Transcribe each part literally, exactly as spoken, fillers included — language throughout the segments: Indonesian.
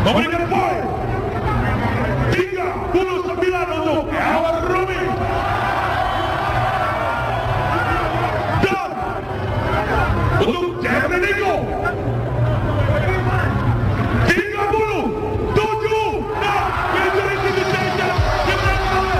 memberikan poin tiga puluh sembilan untuk El Rumi. Dan untuk Jeffrey Nicole tiga puluh tujuh. Nah, majority decision dimenangkan oleh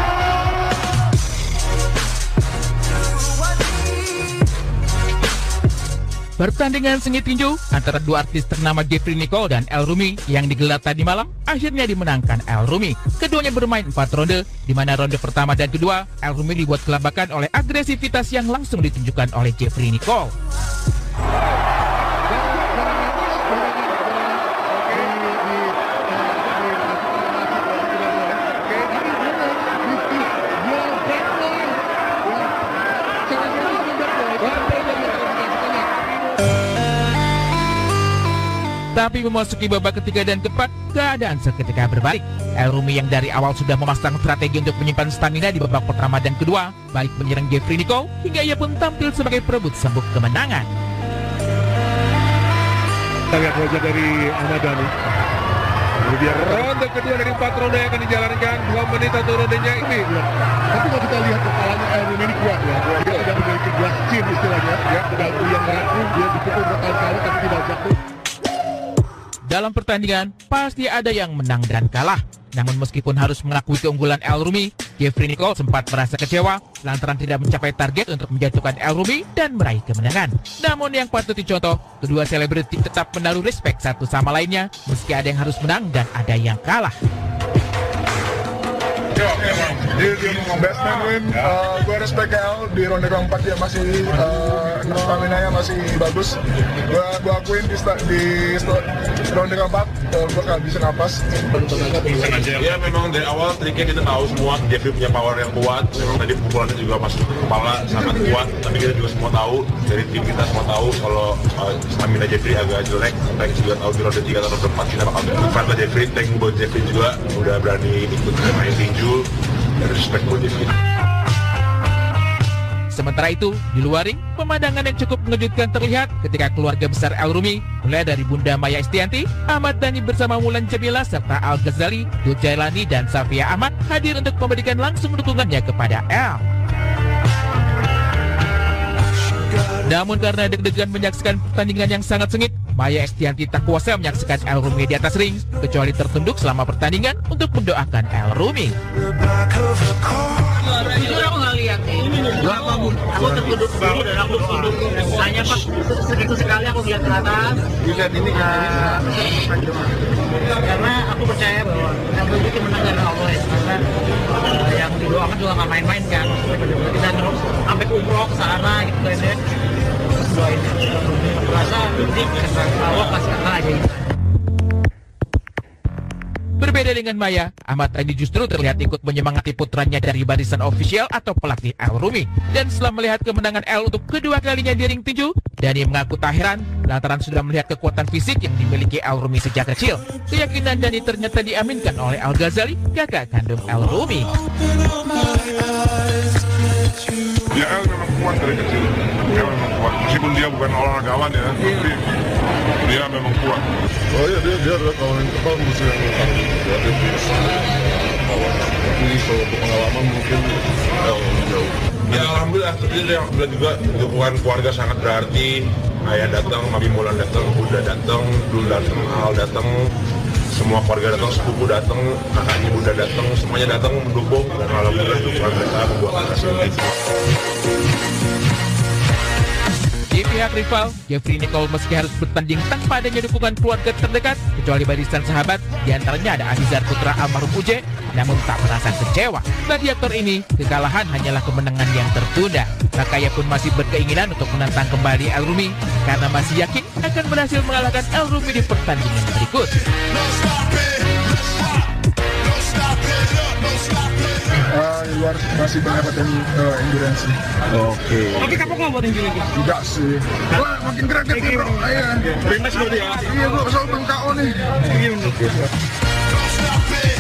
Pertandingan sengit tinju antara dua artis ternama Jeffrey Nicole dan El Rumi yang digelar tadi malam akhirnya dimenangkan El Rumi. Keduanya bermain empat ronde, di mana ronde pertama dan kedua El Rumi dibuat kelabakan oleh agresivitas yang langsung ditunjukkan oleh Jeffrey Nicole. Tapi memasuki babak ketiga dan keempat, keadaan seketika berbalik. El Rumi yang dari awal sudah memasang strategi untuk menyimpan stamina di babak pertama dan kedua, baik menyerang Jeffrey Nicole hingga ia pun tampil sebagai perebut sabuk kemenangan. Kita lihat wajah dari Ahmad Dhani. Kemudian ronde kedua dari empat ronde yang akan dijalankan, dua menit satu rondenya ini. Tapi kalau kita lihat kepalanya El Rumi ini kuat ya, dia tidak memiliki glass chin istilahnya, ya, pedangku yang rapuh, dia dipukul berkali-kali tapi tidak jatuh. Dalam pertandingan, pasti ada yang menang dan kalah. Namun meskipun harus mengakui keunggulan El Rumi, Jeffrey Nicole sempat merasa kecewa lantaran tidak mencapai target untuk menjatuhkan El Rumi dan meraih kemenangan. Namun yang patut dicontoh, kedua selebriti tetap menaruh respek satu sama lainnya meski ada yang harus menang dan ada yang kalah. Yo, dia dia mau best man win. Uh, gue respect El di ronde keempat dia masih uh, stamina-nya masih bagus. Gue gue akuin di, di ronde keempat uh, gue gak bisa napas. Ya memang dari awal triknya kita tahu semua Jeffrey punya power yang kuat. Memang tadi pukulannya juga masuk ke kepala sangat kuat. Tapi kita juga semua tahu dari tim kita semua tahu kalau uh, stamina Jeffrey agak jelek. Sampai kita juga tahu di ronde tiga atau ronde empat kita bakal depan lah Jeffrey. Thank you buat Jeffrey juga udah berani ikut main tinju. Dan respect buat Jeffrey. Sementara itu, di luar ring, pemandangan yang cukup mengejutkan terlihat ketika keluarga besar El Rumi, mulai dari Bunda Maya Estianty, Ahmad Dhani bersama Mulan Jamila, serta Al Ghazali, Dul Jailani, dan Safia Ahmad hadir untuk memberikan langsung dukungannya kepada El. Namun karena deg-degan menyaksikan pertandingan yang sangat sengit, Maya Estianty tak kuasa menyaksikan El Rumi di atas ring, kecuali tertunduk selama pertandingan untuk mendoakan El Rumi. Jujur aku nggak lihat apapun, aku tertunduk dulu dan aku tunduk hanya pas segitu sekali aku lihat ke atas. Lihat ini uh, karena aku percaya bahwa El Rumi itu menang dari Allah ya, karena uh, yang didoakan juga nggak main-main kan, kita terus sampai umroh ke sana gitu kan ya. Doain merasa ini karena Allah kasih kakak aja gitu. Berbeda dengan Maya, Ahmad Dhani justru terlihat ikut menyemangati putranya dari barisan ofisial atau pelatih El Rumi. Dan setelah melihat kemenangan El untuk kedua kalinya di ring tinju, Dhani mengaku tak heran lantaran sudah melihat kekuatan fisik yang dimiliki El Rumi sejak kecil. Keyakinan Dhani ternyata diaminkan oleh Al Ghazali, kakak kandung El Rumi. Ya El memang kuat dari kecil. El memang kuat. Meskipun dia bukan olahragawan ya, tapi dia memang kuat. Oh iya, dia dia adalah kawan yang kepala musuh yang kuat. Ya, dia bisa kawan. Tapi kalau pengalaman mungkin El jauh. Ya alhamdulillah, tapi dia alhamdulillah juga dukungan keluarga sangat berarti. Ayah datang, Mami Mulan datang, Bunda datang, Dul datang, Al datang. Semua keluarga datang, sepupu datang, kakaknya Bunda datang, semuanya datang mendukung. Dan alhamdulillah dukungan mereka membuat hasil itu. Di pihak rival, Jeffrey Nicole meski harus bertanding tanpa adanya dukungan keluarga terdekat, kecuali barisan sahabat, diantaranya ada Ahizar putra almarhum Uje, namun tak merasa kecewa. Bagi aktor ini, kekalahan hanyalah kemenangan yang tertunda. Maka ia pun masih berkeinginan untuk menantang kembali El Rumi, karena masih yakin akan berhasil mengalahkan El Rumi di pertandingan berikut. Uh, di luar masih banyak latihan uh, endurance. Oke. Tapi kapok nggak buat endurance? Enggak sih. Gua makin greget nih bro. Iya. Rematch berarti ya? Iya, gua soal belum K O nih. Iya.